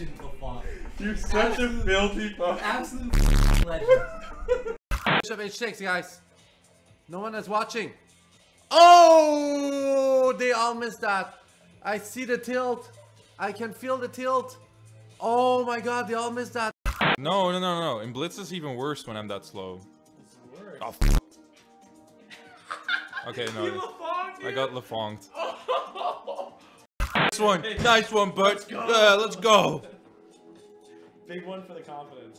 legend, Lefong. You're such a filthy fuck. Absolute legend. Bh6, guys. No one is watching. Oh, they all missed that. I see the tilt. I can feel the tilt. Oh my god, they all missed that. No. In Blitz is even worse when I'm that slow. Oh, f okay, no. I got Lefonged. Nice one, bud. Let's go. Big one for the confidence.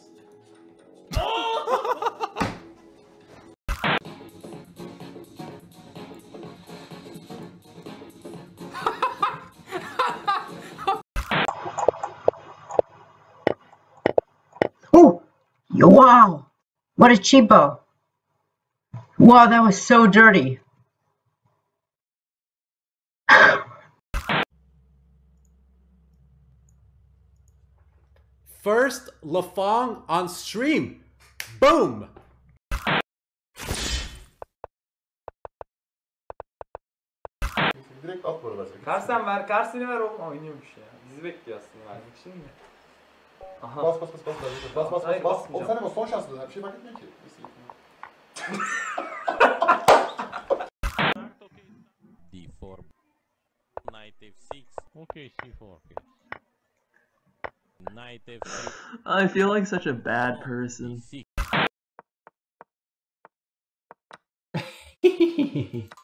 Oh, wow! What a cheapo! Wow, that was so dirty. First Lefong on stream. Boom. Direkt at bu arada. Karsen ver, Karsen'i ver oğlum. Oynuyormuş ya. Bizi bekliyor aslında vermek şimdi. Aha. Bas. Hayır, Bas. basmayacağım. O sen ama son şansın. Bir şey fark etmiyor ki. D4. Knight F6. Okay, C4. Knight F6. I feel like such a bad person. D6.